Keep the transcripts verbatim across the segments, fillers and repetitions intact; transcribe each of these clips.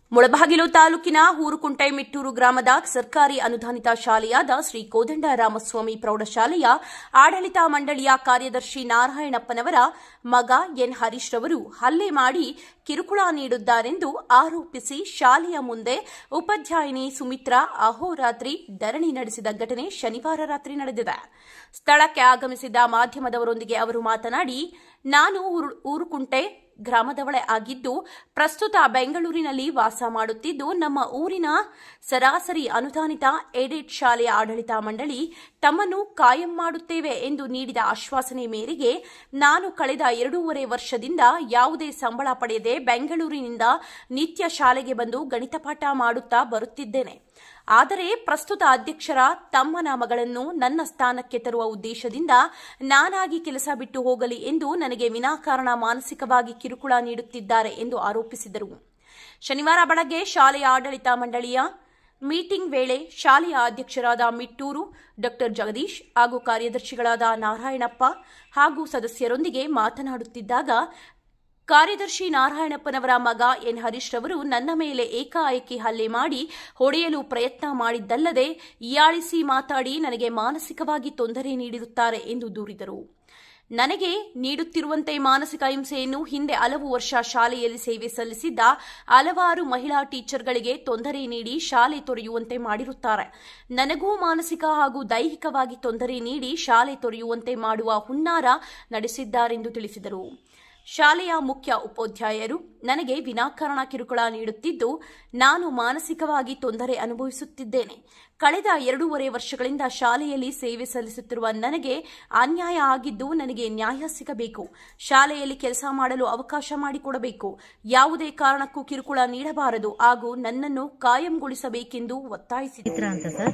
ಮುಳಬಾಗಿಲು ತಾಲೂಕಿನ ಹೂರುಕುಂಟೆ ಮಿಟ್ಟೂರು ಗ್ರಾಮದ ಸರ್ಕಾರಿ ಅನುದಾನಿತ ಶಾಲೆಯಾದ ಶ್ರೀ ಕೋದಂಡ ರಾಮಸ್ವಾಮಿ ಪ್ರೌಢಶಾಲೆಯ ಆಡಳಿತ ಮಂಡಳಿಯ ಕಾರ್ಯದರ್ಶಿ ನಾರಾಯಣಪ್ಪನವರ ಮಗ ಎನ್ ಹರೀಶ್ ರವರು ಹಲ್ಲೆ ಮಾಡಿ ಕಿರುಕುಳ ನೀಡಿದ್ದಾರೆಂದು ಆರೋಪಿಸಿ ಶಾಲೆಯ ಮುಂದೆ ಉಪಾಧ್ಯಾಯಿನಿ ಸುಮಿತ್ರಾ ಅಹೋರಾತ್ರಿ ಧರಣಿ ನಡೆಸಿದ ಘಟನೆ ಶನಿವಾರ ರಾತ್ರಿ ನಡೆದಿದೆ. ಸ್ಥಳಕ್ಕೆ ಆಗಮಿಸಿದ ಮಾಧ್ಯಮದವರೊಂದಿಗೆ ಅವರು ಮಾತನಾಡಿ, ನಾನು ಊರುಕುಂಟೆ ಗ್ರಾಮದವಳೆ ಆಗಿದ್ದು ಪ್ರಸ್ತುತ ಬೆಂಗಳೂರಿನಲ್ಲಿ ವಾಸ ಮಾಡುತ್ತಿದ್ದು, ನಮ್ಮ ಊರಿನ ಸರಾಸರಿ ಅನುದಾನಿತ ಏಡೆಡ್ ಶಾಲೆಯ ಆಡಳಿತ ಮಂಡಳಿ ತಮ್ಮನ್ನು ಕಾಯಂ ಮಾಡುತ್ತೇವೆ ಎಂದು ನೀಡಿದ ಆಶ್ವಾಸನೆ ಮೇರೆಗೆ ನಾನು ಕಳೆದ ಎರಡೂವರೆ ವರ್ಷದಿಂದ ಯಾವುದೇ ಸಂಬಳ ಪಡೆಯದೆ ಬೆಂಗಳೂರಿನಿಂದ ನಿತ್ಯ ಶಾಲೆಗೆ ಬಂದು ಗಣಿತ ಪಾಠ ಮಾಡುತ್ತಾ ಬರುತ್ತಿದ್ದೇನೆ. ಆದರೆ ಪ್ರಸ್ತುತ ಅಧ್ಯಕ್ಷರ ತಮ್ಮನ ಮಗಳನ್ನು ನನ್ನ ಸ್ಥಾನಕ್ಕೆ ತರುವ ಉದ್ದೇಶದಿಂದ ನಾನಾಗಿ ಕೆಲಸ ಬಿಟ್ಟು ಹೋಗಲಿ ಎಂದು ನನಗೆ ವಿನಾಕಾರಣ ಮಾನಸಿಕವಾಗಿ ಕಿರುಕುಳ ನೀಡುತ್ತಿದ್ದಾರೆ ಎಂದು ಆರೋಪಿಸಿದರು. ಶನಿವಾರ ಬೆಳಗ್ಗೆ ಶಾಲೆಯ ಆಡಳಿತ ಮಂಡಳಿಯ ಮೀಟಿಂಗ್ ವೇಳೆ ಶಾಲೆಯ ಅಧ್ಯಕ್ಷರಾದ ಮಿಟ್ಟೂರು ಡಾ ಜಗದೀಶ್ ಹಾಗೂ ಕಾರ್ಯದರ್ಶಿಗಳಾದ ನಾರಾಯಣಪ್ಪ ಹಾಗೂ ಸದಸ್ಯರೊಂದಿಗೆ ಮಾತನಾಡುತ್ತಿದ್ದಾಗ ಕಾರ್ಯದರ್ಶಿ ನಾರಾಯಣಪ್ಪನವರ ಮಗ ಎನ್ ಹರೀಶ್ ರವರು ನನ್ನ ಮೇಲೆ ಏಕಾಏಕಿ ಹಲ್ಲೆ ಮಾಡಿ ಹೊಡೆಯಲು ಪ್ರಯತ್ನ ಮಾಡಿದ್ದಲ್ಲದೆ ಹೀಯಾಳಿಸಿ ಮಾತಾಡಿ ನನಗೆ ಮಾನಸಿಕವಾಗಿ ತೊಂದರೆ ನೀಡಿರುತ್ತಾರೆ ಎಂದು ದೂರಿದರು. ನನಗೆ ನೀಡುತ್ತಿರುವಂತೆ ಮಾನಸಿಕ ಹಿಂಸೆಯನ್ನು ಹಿಂದೆ ಹಲವು ವರ್ಷ ಶಾಲೆಯಲ್ಲಿ ಸೇವೆ ಸಲ್ಲಿಸಿದ್ದ ಹಲವಾರು ಮಹಿಳಾ ಟೀಚರ್ಗಳಿಗೆ ತೊಂದರೆ ನೀಡಿ ಶಾಲೆ ತೊರೆಯುವಂತೆ ಮಾಡಿರುತ್ತಾರೆ. ನನಗೂ ಮಾನಸಿಕ ಹಾಗೂ ದೈಹಿಕವಾಗಿ ತೊಂದರೆ ನೀಡಿ ಶಾಲೆ ತೊರೆಯುವಂತೆ ಮಾಡುವ ಹುನ್ನಾರ ನಡೆಸಿದ್ದಾರೆಂದು ತಿಳಿಸಿದರು. ಶಾಲೆಯ ಮುಖ್ಯ ಉಪಾಧ್ಯಾಯರು ನನಗೆ ವಿನಾಕಾರಣ ಕಿರುಕುಳ ನೀಡುತ್ತಿದ್ದು, ನಾನು ಮಾನಸಿಕವಾಗಿ ತೊಂದರೆ ಅನುಭವಿಸುತ್ತಿದ್ದೇನೆ. ಕಳೆದ ಎರಡೂವರೆ ವರ್ಷಗಳಿಂದ ಶಾಲೆಯಲ್ಲಿ ಸೇವೆ ಸಲ್ಲಿಸುತ್ತಿರುವ ನನಗೆ ಅನ್ಯಾಯ ಆಗಿದ್ದು, ನನಗೆ ನ್ಯಾಯ ಸಿಗಬೇಕು. ಶಾಲೆಯಲ್ಲಿ ಕೆಲಸ ಮಾಡಲು ಅವಕಾಶ ಮಾಡಿಕೊಡಬೇಕು. ಯಾವುದೇ ಕಾರಣಕ್ಕೂ ಕಿರುಕುಳ ನೀಡಬಾರದು ಹಾಗೂ ನನ್ನನ್ನು ಕಾಯಂಗೊಳಿಸಬೇಕೆಂದು ಒತ್ತಾಯಿಸಿದರು. ಅಂತ ಸರ್,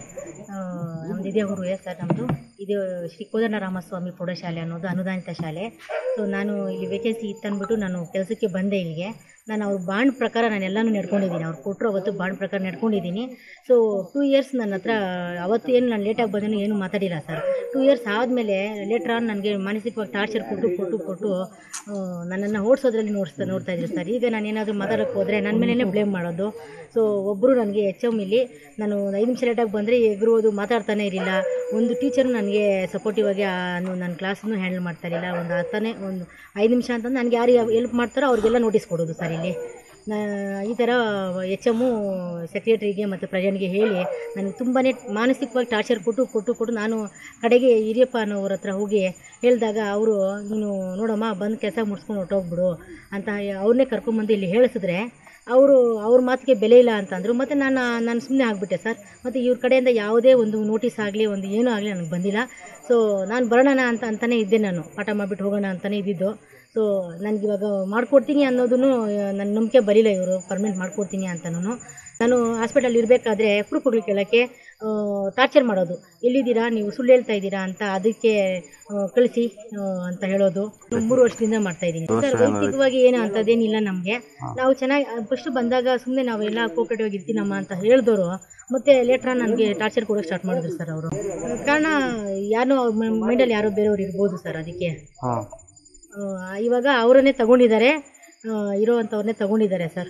ನಮ್ದು ಇದೇ ಊರು ಸರ್. ನಮ್ಮದು ಇದು ಶ್ರೀ ಕೋದಂಡ ರಾಮಸ್ವಾಮಿ ಪ್ರೌಢಶಾಲೆ ಅನ್ನೋದು ಅನುದಾನಿತ ಶಾಲೆ. ಸೊ ನಾನು ಇಲ್ಲಿ ವೇಕೆನ್ಸಿ ಇತ್ತಂದ್ಬಿಟ್ಟು ನಾನು ಕೆಲಸಕ್ಕೆ ಬಂದೆ ಇಲ್ಲಿಗೆ. ನಾನು ಅವ್ರ ಬಾಂಡ್ ಪ್ರಕಾರ ನಾನು ಎಲ್ಲನೂ ನಡ್ಕೊಂಡಿದ್ದೀನಿ. ಅವ್ರು ಕೊಟ್ಟರು ಅವತ್ತು ಬಾಂಡ್ ಪ್ರಕಾರ ನಡ್ಕೊಂಡಿದ್ದೀನಿ. ಸೊ ಟೂ ಇಯರ್ಸ್ ನನ್ನ ಹತ್ರ ಅವತ್ತು ಏನು ನಾನು ಲೇಟಾಗಿ ಬಂದೇನು ಏನು ಮಾತಾಡಿಲ್ಲ ಸರ್. ಟೂ ಇಯರ್ಸ್ ಆದಮೇಲೆ ಲೇಟ್ರ್ ಆನ್ ನನಗೆ ಮಾನಸಿಕವಾಗಿ ಟಾರ್ಚರ್ ಕೊಟ್ಟು ಕೊಟ್ಟು ಕೊಟ್ಟು ನನ್ನನ್ನು ಓಡಿಸೋದ್ರಲ್ಲಿ ನೋಡಿಸ್ತಾ ನೋಡ್ತಾ ಇದ್ರು ಸರ್. ಈಗ ನಾನು ಏನಾದರೂ ಮಾತಾಡೋಕ್ಕೆ ಹೋದರೆ ನನ್ನ ಮೇಲೇ ಬ್ಲೇಮ್ ಮಾಡೋದು. ಸೊ ಒಬ್ಬರು ನನಗೆ ಎಚ್ ಎಮ್ ಇಲ್ಲಿ ನಾನು ಐದು ನಿಮಿಷ ಲೇಟಾಗಿ ಬಂದರೆ ಎಗರೋದು, ಮಾತಾಡ್ತಾನೆ ಇರಲಿಲ್ಲ. ಒಂದು ಟೀಚರು ನನಗೆ ಸಪೋರ್ಟಿವ್ ಆಗಿ ನನ್ನ ಕ್ಲಾಸನ್ನು ಹ್ಯಾಂಡಲ್ ಮಾಡ್ತಾ ಇರಲಿಲ್ಲ. ಒಂದು ಹತ್ತನೇ ಒಂದು ಐದು ನಿಮಿಷ ಅಂತಂದು ನನಗೆ ಯಾರು ಹೆಲ್ಪ್ ಮಾಡ್ತಾರೋ ಅವ್ರಿಗೆಲ್ಲ ನೋಟಿಸ್ ಕೊಡೋದು ಸರ್. ಇಲ್ಲಿ ನಾ ಈ ಥರ ಎಚ್ ಎಮ್ಮು ಸೆಕ್ರೆಟ್ರಿಗೆ ಮತ್ತು ಪ್ರೆಸಿಡೆಂಟ್ಗೆ ಹೇಳಿ ನನಗೆ ತುಂಬಾ ಮಾನಸಿಕವಾಗಿ ಟಾರ್ಚರ್ ಕೊಟ್ಟು ಕೊಟ್ಟು ಕೊಟ್ಟು ನಾನು ಕಡೆಗೆ ಹಿರಿಯಪ್ಪ ಅನ್ನೋವ್ರ ಹತ್ರ ಹೋಗಿ ಹೇಳಿದಾಗ ಅವರು, ನೀನು ನೋಡಮ್ಮ ಬಂದು ಕೆಲಸ ಮುಗಿಸ್ಕೊಂಡು ಹೊಟ್ಟೋಗ್ಬಿಡು ಅಂತ ಅವ್ರನ್ನೇ ಕರ್ಕೊಂಬಂದು ಇಲ್ಲಿ ಹೇಳಿಸಿದ್ರೆ ಅವರು ಅವ್ರ ಮಾತಿಗೆ ಬೆಲೆ ಇಲ್ಲ ಅಂತಂದರು. ಮತ್ತು ನಾನು ನಾನು ಸುಮ್ಮನೆ ಆಗಿಬಿಟ್ಟೆ ಸರ್. ಮತ್ತು ಇವ್ರ ಕಡೆಯಿಂದ ಯಾವುದೇ ಒಂದು ನೋಟಿಸ್ ಆಗಲಿ ಒಂದು ಏನೂ ಆಗಲಿ ನನಗೆ ಬಂದಿಲ್ಲ. ಸೊ ನಾನು ಬರೋಣ ಅಂತ ಅಂತಲೇ ಇದ್ದೆ, ನಾನು ಪಾಠ ಮಾಡಿಬಿಟ್ಟು ಹೋಗೋಣ ಅಂತಲೇ ಇದ್ದಿದ್ದು. ಸೊ ನನಗಿವಾಗ ಮಾಡಿಕೊಡ್ತೀನಿ ಅನ್ನೋದನ್ನು ನನ್ನ ನಂಬಿಕೆ ಬರಲಿಲ್ಲ, ಇವರು ಪರ್ಮನೆಂಟ್ ಮಾಡಿಕೊಡ್ತೀನಿ ಅಂತನೂ. ನಾನು ಹಾಸ್ಪಿಟಲ್ ಇರಬೇಕಾದ್ರೆ ಕುರುಪುಗಳು ಕೇಳೋಕ್ಕೆ ಟಾರ್ಚರ್ ಮಾಡೋದು, ಎಲ್ಲಿದ್ದೀರಾ ನೀವು, ಸುಳ್ಳು ಹೇಳ್ತಾ ಇದ್ದೀರಾ ಅಂತ, ಅದಕ್ಕೆ ಕಳಿಸಿ ಅಂತ ಹೇಳೋದು. ಮೂರು ವರ್ಷದಿಂದ ಮಾಡ್ತಾ ಇದ್ದೀನಿ ಸರ್. ವೈಯಕ್ತಿಕವಾಗಿ ಏನು ಅಂಥದ್ದೇನಿಲ್ಲ ನಮಗೆ. ನಾವು ಚೆನ್ನಾಗಿ ಫಸ್ಟ್ ಬಂದಾಗ ಸುಮ್ಮನೆ ನಾವೆಲ್ಲ ಕೋಪರೇಟಿವ್ ಆಗಿ ಇರ್ತೀನಮ್ಮ ಅಂತ ಹೇಳಿದವರು ಮತ್ತೆ ಲೇಟ್ರ ನನಗೆ ಟಾರ್ಚರ್ ಕೊಡೋಕೆ ಸ್ಟಾರ್ಟ್ ಮಾಡಿದ್ರು ಸರ್. ಅವರು ಕಾರಣ ಯಾರೋ ಮೈಂಡಲ್ಲಿ ಯಾರೋ ಬೇರೆಯವ್ರು ಇರ್ಬೋದು ಸರ್. ಅದಕ್ಕೆ ಇವಾಗ ಅವರನ್ನೇ ತಗೊಂಡಿದ್ದಾರೆ, ಇರೋ ಅಂಥವ್ರನ್ನೇ ತಗೊಂಡಿದ್ದಾರೆ ಸರ್.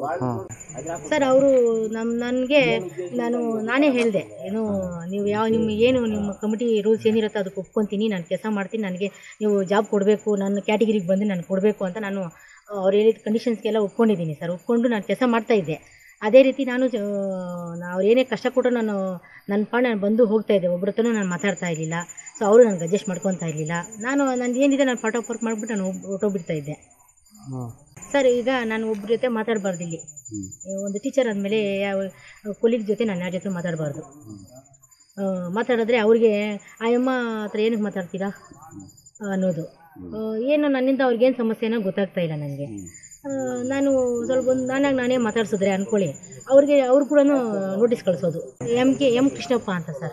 ಸರ್ ಅವರು ನಮ್ಮ ನನಗೆ ನಾನು ನಾನೇ ಹೇಳಿದೆ, ಏನು ನೀವು ಯಾವ ನಿಮ್ಮ ಏನು ನಿಮ್ಮ ಕಮಿಟಿ ರೂಲ್ಸ್ ಏನಿರುತ್ತೆ ಅದಕ್ಕೆ ಒಪ್ಕೊತೀನಿ, ನಾನು ಕೆಲಸ ಮಾಡ್ತೀನಿ, ನನಗೆ ನೀವು ಜಾಬ್ ಕೊಡಬೇಕು, ನನ್ನ ಕ್ಯಾಟಗಿರಿಗೆ ಬಂದು ನಾನು ಕೊಡಬೇಕು ಅಂತ ನಾನು ಅವ್ರು ಹೇಳಿದ ಕಂಡೀಷನ್ಸ್ಗೆಲ್ಲ ಒಪ್ಕೊಂಡಿದ್ದೀನಿ ಸರ್. ಒಪ್ಕೊಂಡು ನಾನು ಕೆಲಸ ಮಾಡ್ತಾಯಿದ್ದೆ. ಅದೇ ರೀತಿ ನಾನು ಅವ್ರು ಏನೇ ಕಷ್ಟ ಕೊಟ್ಟರು ನಾನು ನನ್ನ ಪಾಡು ನಾನು ಬಂದು ಹೋಗ್ತಾಯಿದ್ದೆ. ಒಬ್ಬರ ಹತ್ರನೂ ನಾನು ಮಾತಾಡ್ತಾ ಇರಲಿಲ್ಲ. ಸೊ ಅವರು ನನಗೆ ಅಡ್ಜಸ್ಟ್ ಮಾಡ್ಕೊತಾ ಇರಲಿಲ್ಲ. ನಾನು ನಂದು ಏನಿದೆ ನಾನು ಪಾರ್ಟ್ ಆಫ್ ವರ್ಕ್ ಮಾಡಿಬಿಟ್ಟು ನಾನು ಹೊಟ್ಟೋಗ್ಬಿಡ್ತಾ ಇದ್ದೆ ಸರ್. ಈಗ ನಾನು ಒಬ್ಬರ ಜೊತೆ ಮಾತಾಡಬಾರ್ದು, ಇಲ್ಲಿ ಒಂದು ಟೀಚರ್ ಆದಮೇಲೆ ಯಾವ ಕೊಲೀಗ್ ಜೊತೆ ನಾನು ಯಾರ ಜೊತೆ ಮಾತಾಡಬಾರ್ದು. ಮಾತಾಡಿದ್ರೆ ಅವ್ರಿಗೆ ಆ ಅಮ್ಮ ಹತ್ರ ಏನಕ್ಕೆ ಮಾತಾಡ್ತೀರಾ ಅನ್ನೋದು. ಏನು ನನ್ನಿಂದ ಅವ್ರಿಗೇನು ಸಮಸ್ಯೆನೋ ಗೊತ್ತಾಗ್ತಾ ಇಲ್ಲ ನನಗೆ. ನಾನು ಸ್ವಲ್ಪ ಒಂದು ನಾನಾಗಿ ನಾನೇ ಮಾತಾಡ್ಸಿದ್ರೆ ಅಂದ್ಕೊಳ್ಳಿ, ಅವ್ರಿಗೆ ಅವ್ರು ಕೂಡ ನೋಟಿಸ್ ಕಳಿಸೋದು. ಎಮ್ ಕೆ ಎಮ್ ಕೃಷ್ಣಪ್ಪ ಅಂತ ಸರ್,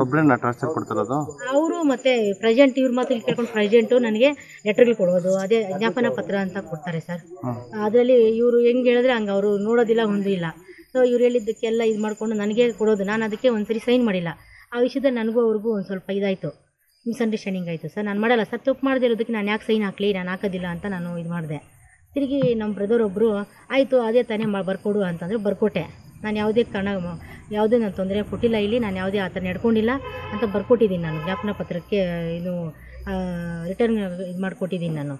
ಅವರು ಮತ್ತೆ ಪ್ರೆಸಿಡೆಂಟ್ ಇವ್ರ ಮಾತು ಕೇಳ್ಕೊಂಡು ಪ್ರೆಸಿಡೆಂಟು ನನಗೆ ಲೆಟರ್ಗಳು ಕೊಡೋದು, ಅದೇ ಜ್ಞಾಪನ ಪತ್ರ ಅಂತ ಕೊಡ್ತಾರೆ ಸರ್. ಅದರಲ್ಲಿ ಇವರು ಹೆಂಗೆ ಹೇಳಿದ್ರೆ ಹಂಗೆ ಅವರು ನೋಡೋದಿಲ್ಲ, ಒಂದು ಇಲ್ಲ. ಸೊ ಇವ್ರು ಹೇಳಿದ್ದಕ್ಕೆಲ್ಲ ಇದು ಮಾಡಿಕೊಂಡು ನನಗೆ ಕೊಡೋದು. ನಾನು ಅದಕ್ಕೆ ಒಂದ್ಸರಿ ಸೈನ್ ಮಾಡಿಲ್ಲ. ಆ ವಿಷಯದಲ್ಲಿ ನನಗೂ ಅವ್ರಿಗೂ ಒಂದು ಸ್ವಲ್ಪ ಇದಾಯಿತು, ಮಿಸ್ಅಂಡರ್ಸ್ಟ್ಯಾಂಡಿಂಗ್ ಆಯಿತು ಸರ್. ನಾನು ಮಾಡಲ್ಲ ಸರ್, ತಪ್ಪು ಮಾಡದೇ ಇರೋದಕ್ಕೆ ನಾನು ಯಾಕೆ ಸೈನ್ ಹಾಕಲಿ, ನಾನು ಹಾಕೋದಿಲ್ಲ ಅಂತ ನಾನು ಇದು ಮಾಡಿದೆ. ತಿರುಗಿ ನಮ್ಮ ಬ್ರದರ್ ಒಬ್ಬರು ಆಯಿತು ಅದೇ ತಾನೇ ಮಾ ಬರ್ಕೊಡು ಅಂತಂದರೆ ಬರ್ಕೊಟ್ಟೆ. ನಾನು ಯಾವುದೇ ಕಾರಣ ಯಾವುದೇ ನಾನು ತೊಂದರೆ ಕೊಟ್ಟಿಲ್ಲ, ಇಲ್ಲಿ ನಾನು ಯಾವುದೇ ಆ ಥರ ನಡ್ಕೊಂಡಿಲ್ಲ ಅಂತ ಬರ್ಕೊಟ್ಟಿದ್ದೀನಿ. ನಾನು ಜ್ಞಾಪನ ಪತ್ರಕ್ಕೆ ಇದು ರಿಟರ್ನ್ ಇದು ಮಾಡಿಕೊಟ್ಟಿದ್ದೀನಿ ನಾನು.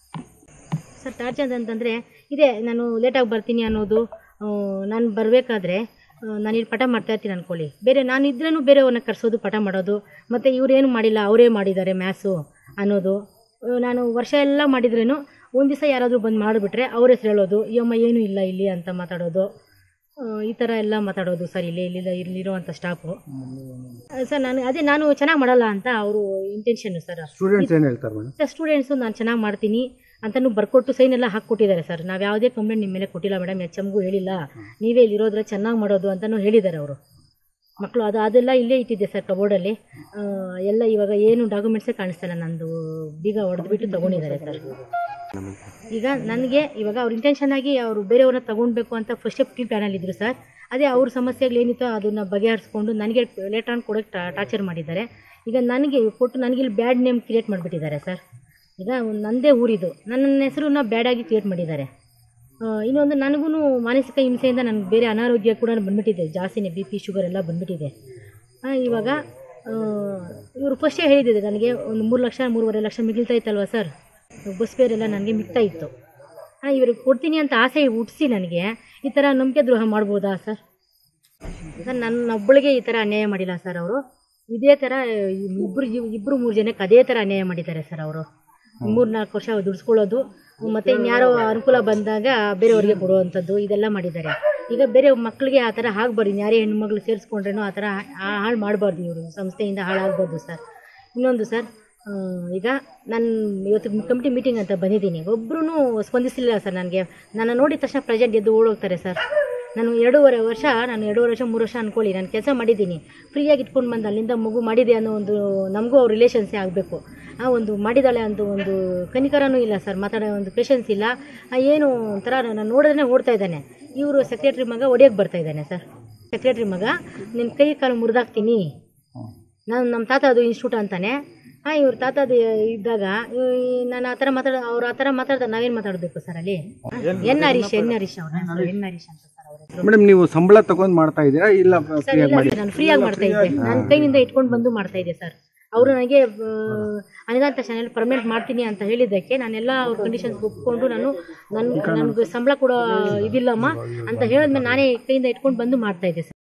ಸರ್ ಟಾರ್ಚರ್ ಅಂತಂದರೆ ಇದೇ, ನಾನು ಲೇಟಾಗಿ ಬರ್ತೀನಿ ಅನ್ನೋದು. ನಾನು ಬರಬೇಕಾದ್ರೆ ನಾನು ಇಲ್ಲಿ ಪಟ ಮಾಡ್ತಾಯಿರ್ತೀನಿ ಅಂದ್ಕೊಳ್ಳಿ, ಬೇರೆ ನಾನು ಇದ್ರೂ ಬೇರೆಯವ್ರನ್ನ ಕರೆಸೋದು, ಪಟ ಮಾಡೋದು, ಮತ್ತು ಇವರೇನು ಮಾಡಿಲ್ಲ ಅವರೇ ಮಾಡಿದ್ದಾರೆ ಮ್ಯಾಥ್ಸು ಅನ್ನೋದು. ನಾನು ವರ್ಷ ಎಲ್ಲ ಮಾಡಿದ್ರೇನು ಒಂದು ದಿವಸ ಯಾರಾದರೂ ಬಂದು ಮಾಡಿಬಿಟ್ರೆ ಅವ್ರ ಹೆಸರು ಹೇಳೋದು, ಈ ಅಮ್ಮ ಏನೂ ಇಲ್ಲ ಇಲ್ಲಿ ಅಂತ ಮಾತಾಡೋದು, ಈ ಥರ ಎಲ್ಲ ಮಾತಾಡೋದು ಸರ್. ಇಲ್ಲಿ ಇಲ್ಲಿಂದ ಇಲ್ಲಿರುವಂಥ ಸ್ಟಾಫು ಸರ್. ನಾನು ಅದೇ ನಾನು ಚೆನ್ನಾಗಿ ಮಾಡಲ್ಲ ಅಂತ ಅವರು ಇಂಟೆನ್ಷನ್ನು ಸರ್. ಸ್ಟೂಡೆಂಟ್ಸ್ ಏನು ಹೇಳ್ತಾರೆ ಮೇಡಮ್? ಸರ್ ಸ್ಟೂಡೆಂಟ್ಸು ನಾನು ಚೆನ್ನಾಗಿ ಮಾಡ್ತೀನಿ ಅಂತಲೂ ಬರ್ಕೊಟ್ಟು ಸೈನ್ ಎಲ್ಲ ಹಾಕ್ಕೊಟ್ಟಿದ್ದಾರೆ ಸರ್. ನಾವು ಯಾವುದೇ ಕಂಪ್ಲೇಂಟ್ ನಿಮ್ಮ ಮೇಲೆ ಕೊಟ್ಟಿಲ್ಲ ಮೇಡಮ್, ಎಚ್ ಎಮ್ಗೂ ಹೇಳಿಲ್ಲ, ನೀವೇ ಇಲ್ಲಿರೋದ್ರೆ ಚೆನ್ನಾಗಿ ಮಾಡೋದು ಅಂತಲೂ ಹೇಳಿದ್ದಾರೆ ಅವರು ಮಕ್ಕಳು. ಅದು ಅದೆಲ್ಲ ಇಲ್ಲೇ ಇಟ್ಟಿದ್ದೆ ಸರ್ ಕಬೋರ್ಡಲ್ಲಿ ಎಲ್ಲ. ಇವಾಗ ಏನು ಡಾಕ್ಯುಮೆಂಟ್ಸೇ ಕಾಣಿಸ್ತಾಯಿಲ್ಲ, ನಂದು ಬೀಗ ಹೊಡೆದ್ಬಿಟ್ಟು ತೊಗೊಂಡಿದ್ದಾರೆ ಸರ್. ಈಗ ನನಗೆ ಇವಾಗ ಅವ್ರ ಇಂಟೆನ್ಷನ್ ಆಗಿ ಅವರು ಬೇರೆಯವ್ರನ್ನ ತೊಗೊಳ್ಬೇಕು ಅಂತ ಫಸ್ಟೇ ಪ್ರೀ ಪ್ಲ್ಯಾನಲ್ಲಿ ಇದ್ದರು ಸರ್. ಅದೇ ಅವ್ರ ಸಮಸ್ಯೆಗಳೇನಿತ್ತೋ ಅದನ್ನು ಬಗೆಹರಿಸ್ಕೊಂಡು ನನಗೆ ಲೇಟರ್ ಆನ್ ಕೊಡೋಕ್ಕೆ ಟಾರ್ಚರ್ ಮಾಡಿದ್ದಾರೆ. ಈಗ ನನಗೆ ಕೊಟ್ಟು ನನಗೆ ಇಲ್ಲಿ ಬ್ಯಾಡ್ ನೇಮ್ ಕ್ರಿಯೇಟ್ ಮಾಡಿಬಿಟ್ಟಿದ್ದಾರೆ ಸರ್. ಈಗ ನನ್ನದೇ ಊರಿದು, ನನ್ನ ಹೆಸರನ್ನ ಬ್ಯಾಡಾಗಿ ಕ್ರಿಯೇಟ್ ಮಾಡಿದ್ದಾರೆ. ಇನ್ನೊಂದು ನನಗೂ ಮಾನಸಿಕ ಹಿಂಸೆಯಿಂದ ನನಗೆ ಬೇರೆ ಅನಾರೋಗ್ಯ ಕೂಡ ಬಂದುಬಿಟ್ಟಿದೆ, ಜಾಸ್ತಿನೇ ಬಿ ಪಿ ಶುಗರ್ ಎಲ್ಲ ಬಂದುಬಿಟ್ಟಿದೆ. ಇವಾಗ ಇವರು ಫಸ್ಟೇ ಹೇಳಿದ್ದೆ ನನಗೆ ಒಂದು ಮೂರು ಲಕ್ಷ ಮೂರುವರೆ ಲಕ್ಷ ಮಿಗಿಲ್ತಾ ಇತ್ತಲ್ವ ಸರ್, ಬಸ್ ಫೇರ್ ಎಲ್ಲ ನನಗೆ ಮಿಗ್ತಾ ಇತ್ತು. ಇವ್ರಿಗೆ ಕೊಡ್ತೀನಿ ಅಂತ ಆಸೆ ಹುಟ್ಟಿಸಿ ನನಗೆ ಈ ಥರ ನಂಬಿಕೆ ದ್ರೋಹ ಮಾಡ್ಬೋದಾ ಸರ್? ಸರ್ ನನ್ನೊಬ್ಬಳಿಗೆ ಈ ಥರ ಅನ್ಯಾಯ ಮಾಡಿಲ್ಲ ಸರ್ ಅವರು. ಇದೇ ಥರ ಇಬ್ಬರು ಇಬ್ಬರು ಮೂರು ಜನಕ್ಕೆ ಅದೇ ಥರ ಅನ್ಯಾಯ ಮಾಡಿದ್ದಾರೆ ಸರ್ ಅವರು. ಮೂರು ನಾಲ್ಕು ವರ್ಷ ದುಡಿಸ್ಕೊಳ್ಳೋದು, ಮತ್ತು ಇನ್ಯಾರೋ ಅನುಕೂಲ ಬಂದಾಗ ಬೇರೆಯವ್ರಿಗೆ ಕೊಡುವಂಥದ್ದು, ಇದೆಲ್ಲ ಮಾಡಿದ್ದಾರೆ. ಈಗ ಬೇರೆ ಮಕ್ಕಳಿಗೆ ಆ ಥರ ಆಗಬಾರ್ದು, ಯಾರೇ ಹೆಣ್ಮಕ್ಳು ಸೇರಿಸ್ಕೊಂಡ್ರೇನೋ ಆ ಥರ ಹಾಳು ಮಾಡಬಾರ್ದು, ಇವರು ಸಂಸ್ಥೆಯಿಂದ ಹಾಳಾಗ್ಬಾರ್ದು ಸರ್. ಇನ್ನೊಂದು ಸರ್, ಈಗ ನಾನು ಇವತ್ತು ಕಮಿಟಿ ಮೀಟಿಂಗ್ ಅಂತ ಬಂದಿದ್ದೀನಿ, ಒಬ್ಬರೂ ಸ್ಪಂದಿಸಲಿಲ್ಲ ಸರ್ ನನಗೆ. ನನ್ನ ನೋಡಿದ ತಕ್ಷಣ ಪ್ರೆಸೆಂಟ್ ಎದ್ದು ಓಡೋಗ್ತಾರೆ ಸರ್. ನಾನು ಎರಡೂವರೆ ವರ್ಷ ನಾನು ಎರಡೂವರೆ ವರ್ಷ ಮೂರು ವರ್ಷ ಅಂದ್ಕೊಳ್ಳಿ ನಾನು ಕೆಲಸ ಮಾಡಿದ್ದೀನಿ, ಫ್ರೀಯಾಗಿ ಇಟ್ಕೊಂಡು ಬಂದು ಅಲ್ಲಿಂದ ಮಗು ಮಾಡಿದೆ ಅನ್ನೋ ಒಂದು ನಮಗೂ ಅವ್ರ ರಿಲೇಷನ್ಸೇ ಆಗಬೇಕು. ಆ ಒಂದು ಮಾಡಿದಾಳೆ ಅಂತ ಒಂದು ಕನಿಕರನೂ ಇಲ್ಲ ಸರ್, ಮಾತಾಡೋ ಒಂದು ಪೇಷನ್ಸ್ ಇಲ್ಲ. ಏನು ಒಂಥರ ನಾನು ನೋಡಿದ್ರೆ ಓಡ್ತಾ ಇದ್ದಾನೆ. ಇವರು ಸೆಕ್ರೆಟ್ರಿ ಮಗ ಒಡೆಯೋಕ್ಕೆ ಬರ್ತಾ ಇದ್ದಾನೆ ಸರ್. ಸೆಕ್ರೆಟ್ರಿ ಮಗ ನಿನ್ನ ಕೈ ಕಾಲು ಮುರಿದಾಕ್ತೀನಿ, ನಾನು ನಮ್ಮ ತಾತ ಅದು ಇನ್ಸ್ಟಿಟ್ಯೂಟ್ ಅಂತಾನೆ. ಹಾಂ ಇವ್ರ ತಾತದು ಇದ್ದಾಗ ನಾನು ಆ ಥರ ಮಾತಾಡ ಅವ್ರು ಆ ಥರ ಮಾತಾಡ್ತಾರೆ, ನಾವೇನು ಮಾತಾಡಬೇಕು ಸರ್ ಅಲ್ಲಿ? ಎನ್ ಹರೀಶ್ ಎನ್ ಹರೀಶ್ ಅವ್ರ ಎನ್ ಹರೀಶ್ ಅಂತ ಸರ್ ಅವ್ರ. ಮೇಡಮ್ ನೀವು ಸಂಬಳ ತಗೊಂಡು ಮಾಡ್ತಾ ಇದ್ದೀರಾ ಇಲ್ಲ? ನಾನು ಫ್ರೀಯಾಗಿ ಮಾಡ್ತಾ ಇದ್ದೆ, ನನ್ನ ಕೈಯಿಂದ ಇಟ್ಕೊಂಡು ಬಂದು ಮಾಡ್ತಾ ಇದ್ದೆ ಸರ್. ಅವರು ನನಗೆ ಅನುದಾನ ಚಾನೆಲ್ ಪರ್ಮನೆಂಟ್ ಮಾಡ್ತೀನಿ ಅಂತ ಹೇಳಿದ್ದಕ್ಕೆ ನಾನೆಲ್ಲ ಅವ್ರ ಕಂಡೀಷನ್ಸ್ ಒಪ್ಕೊಂಡು ನಾನು ನನ್ನ ನನಗೆ ಸಂಬಳ ಕೂಡ ಇದಿಲ್ಲಮ್ಮ ಅಂತ ಹೇಳಿದ್ಮೇಲೆ ನಾನೇ ಕೈಯಿಂದ ಇಟ್ಕೊಂಡು ಬಂದು ಮಾಡ್ತಾ ಇದ್ದೆ ಸರ್.